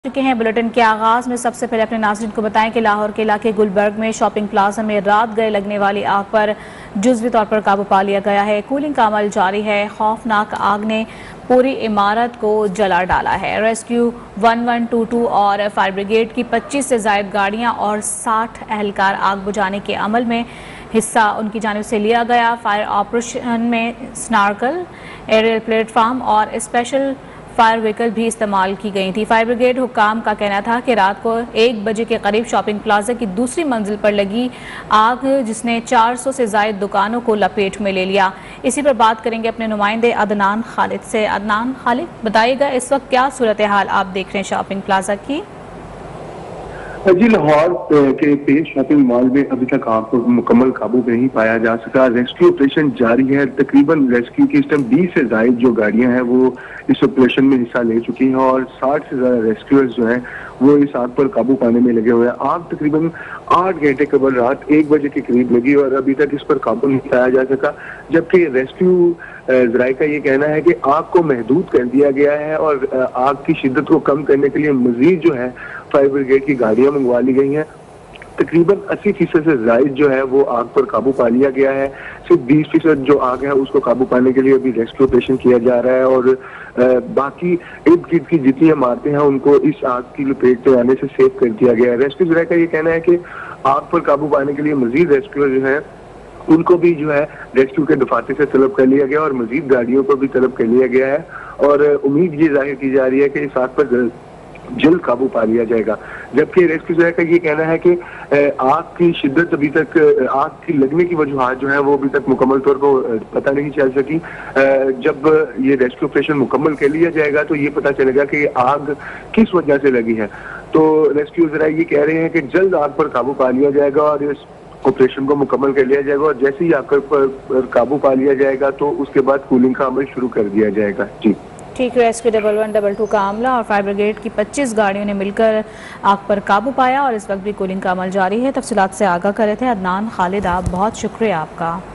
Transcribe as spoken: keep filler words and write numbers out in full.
चुके हैं। बुलेटिन के आगाज में सबसे पहले अपने नाज़रीन को बताएं कि लाहौर के इलाके गुलबर्ग में शॉपिंग प्लाजा में रात गए लगने वाली आग पर जुज़वी तौर पर काबू पा लिया गया है। कूलिंग का अमल जारी है। खौफनाक आग ने पूरी इमारत को जला डाला है। Rescue one one two two और फायर ब्रिगेड की पच्चीस से ज़ायद गाड़ियां और साठ एहलकार आग बुझाने के अमल में हिस्सा उनकी जानिब से लिया गया। फायर ऑपरेशन में स्नार्कल, एरियल प्लेटफार्म और स्पेशल फायर व्हीकल भी इस्तेमाल की गई थी। फायर ब्रिगेड हुक्काम का कहना था कि रात को एक बजे के करीब शॉपिंग प्लाजा की दूसरी मंजिल पर लगी आग जिसने चार सौ से ज़ायद दुकानों को लपेट में ले लिया। इसी पर बात करेंगे अपने नुमाइंदे अदनान खालिद से। अदनान खालिद, बताइएगा इस वक्त क्या सूरत हाल आप देख रहे हैं शॉपिंग प्लाजा की? जी, लाहौर के पेश शॉपिंग मॉल में अभी तक आग को मुकम्मल काबू में नहीं पाया जा सका। रेस्क्यू ऑपरेशन जारी है। तकरीबन रेस्क्यू की इस टाइम बीस से ज्यादा जो गाड़ियां हैं वो इस ऑपरेशन में हिस्सा ले चुकी हैं और साठ से ज्यादा रेस्क्यूअर्स जो हैं वो इस आग पर काबू पाने में लगे हुए हैं। आग तकरीबन आठ घंटे कबल रात एक बजे के करीब लगी और अभी तक इस पर काबू नहीं पाया जा सका, जबकि रेस्क्यू जराये का ये कहना है कि आग को महदूद कर दिया गया है और आग की शिद्दत को कम करने के लिए मजीद जो है फायर ब्रिगेड की गाड़ियां मंगवा ली गई हैं। तकरीबन अस्सी फीसद से जायद जो है वो आग पर काबू पा लिया गया है। सिर्फ बीस फीसद जो आग है उसको काबू पाने के लिए अभी रेस्क्यू ऑपरेशन किया जा रहा है और बाकी इर्द गिर्द की जितनी इमारतें हैं उनको इस आग की लपेट में आने से सेव कर दिया गया है। रेस्क्यू जराये का ये कहना है कि आग पर काबू पाने के लिए मजीद रेस्क्यूअर जो है उनको भी जो है रेस्क्यू के दफातर से तलब कर लिया गया और मजीद गाड़ियों को भी तलब कर लिया गया है और उम्मीद ये जाहिर की जा रही है कि इस आग पर जल्द काबू पा लिया जाएगा। जबकि रेस्क्यू जराये का ये कहना है कि आग की शिद्दत अभी तक, आग की लगने की वजूहात जो है वो अभी तक मुकम्मल तौर पर पता नहीं चल सकी। जब ये रेस्क्यू ऑपरेशन मुकम्मल कर लिया जाएगा तो ये पता चलेगा कि आग किस वजह से लगी है। तो रेस्क्यू जराये ये कह रहे हैं कि जल्द आग पर काबू पा लिया जाएगा और इस ऑपरेशन को मुकम्मल कर लिया जाएगा और जैसे ही आग पर काबू पा लिया जाएगा तो उसके बाद कूलिंग का अमल शुरू कर दिया जाएगा। जी ठीक। Rescue double one double two का अमला और फायर ब्रिगेड की पच्चीस गाड़ियों ने मिलकर आग पर काबू पाया और इस वक्त भी कूलिंग का अमल जारी है। तफसीलात से आगाह कर रहे थे अदनान खालिद, आप बहुत शुक्रिया आपका।